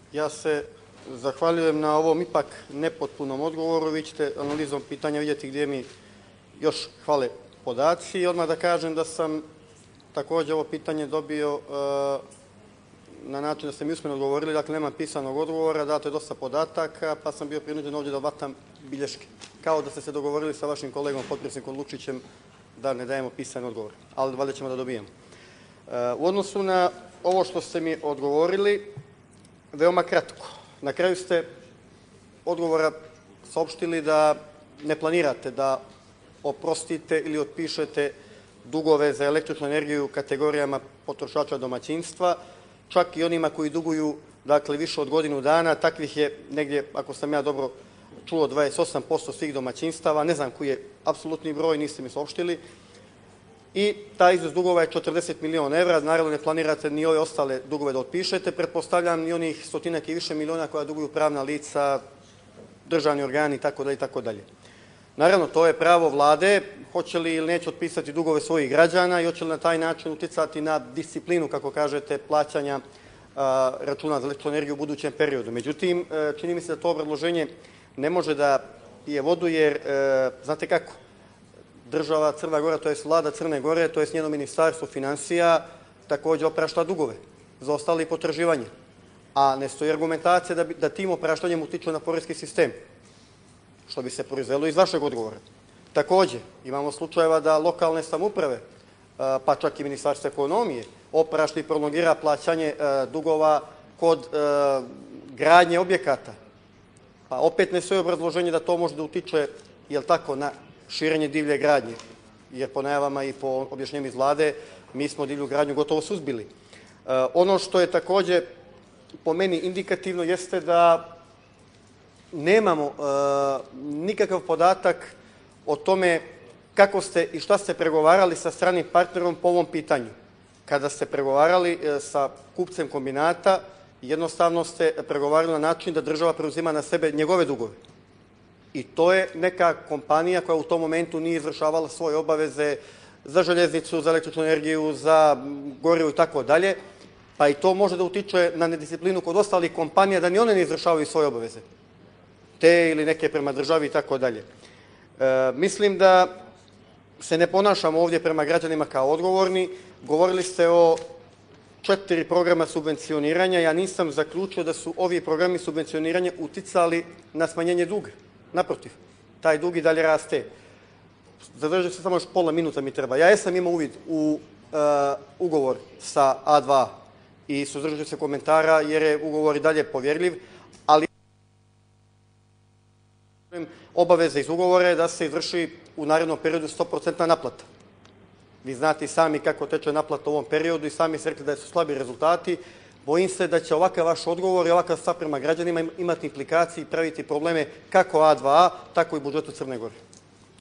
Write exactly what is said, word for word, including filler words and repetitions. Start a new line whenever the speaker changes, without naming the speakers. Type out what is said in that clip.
Ja se zahvaljujem na ovom ipak nepotpunom odgovoru. Vi ćete analizom pitanja vidjeti gdje mi još hvale podaci. I odmah da kažem da sam također ovo pitanje dobio na način da ste mi usmeno odgovorili, dakle nema pisanog odgovora, dato je dosta podataka, pa sam bio prinuđen ovdje da vatam bilješke. Kao da ste se dogovorili sa vašim kolegom, potpredsjednikom Lučićem, da ne dajemo pisan odgovor, ali valjda ćemo da dobijemo. U odnosu na ovo što ste mi odgovorili, veoma kratko. Na kraju ste odgovora saopštili da ne planirate da oprostite ili otpišete dugove za električnu energiju kategorijama potrošača domaćinstva, čak i onima koji duguju dakle, više od godinu dana. Takvih je negdje, ako sam ja dobro čuo, dvadeset osam posto svih domaćinstava. Ne znam koji je apsolutni broj, niste mi saopštili. I taj iznos dugova je četrdeset miliona evra. Naravno, ne planirate ni ove ostale dugove da otpišete. Pretpostavljam ni onih stotinak i više miliona koja duguju pravna lica, državni organi itd. itd. Naravno, to je pravo vlade. Hoće li ili neće otpisati dugove svojih građana i hoće li na taj način uticati na disciplinu, kako kažete, plaćanja računa za električnu energiju u budućem periodu. Međutim, čini mi se da to obrazloženje ne može da pije vodu, jer znate kako, država Crna Gora, to je vlada Crne Gore, to je njeno ministarstvo finansija, također oprašta dugove za ostali potraživanje. A ne stoji argumentacija da tim opraštanjem utiču na poreski sistem, što bi se proizvelo iz vašeg odgovora. Također, imamo slučajeva da lokalne samouprave, pa čak i ministarstvo ekonomije, oprašta i prolongira plaćanje dugova kod gradnje objekata. Pa opet ne stoji obrazloženje da to može da utiče, jel tako, na širenje divlje gradnje, jer po najavama i po objašnjenju iz vlade mi smo divlju gradnju gotovo suzbili. Ono što je također po meni indikativno jeste da nemamo nikakav podatak o tome kako ste i šta ste pregovarali sa stranim partnerom po ovom pitanju. Kada ste pregovarali sa kupcem kombinata, jednostavno ste pregovarali na način da država preuzima na sebe njegove dugove. I to je neka kompanija koja u tom momentu nije izvršavala svoje obaveze za željeznicu, za električnu energiju, za gorivo i tako dalje, pa i to može da utiče na nedisciplinu kod ostalih kompanija da ni one ne izvršavaju svoje obaveze, te ili neke prema državi i tako dalje. Mislim da se ne ponašamo ovdje prema građanima kao odgovorni. Govorili ste o četiri programa subvencioniranja. Ja nisam zaključio da su ovi programi subvencioniranja uticali na smanjenje duga. Naprotiv, taj dug i dalje raste. Zadržite se samo još pola minuta mi treba. Ja jesam imao uvid u ugovor sa A dva i suzdržat ću se komentara jer je ugovor i dalje povjerljiv, ali obaveza iz ugovora je da se izvrši u narednom periodu sto posto naplata. Vi znate i sami kako teče naplata u ovom periodu i sami ste rekli da su slabi rezultati. Bojim se da će ovakav vaš odgovor i ovakav stav prema građanima imati implikacije i praviti probleme kako A dva A, tako i budžetu Crne Gore.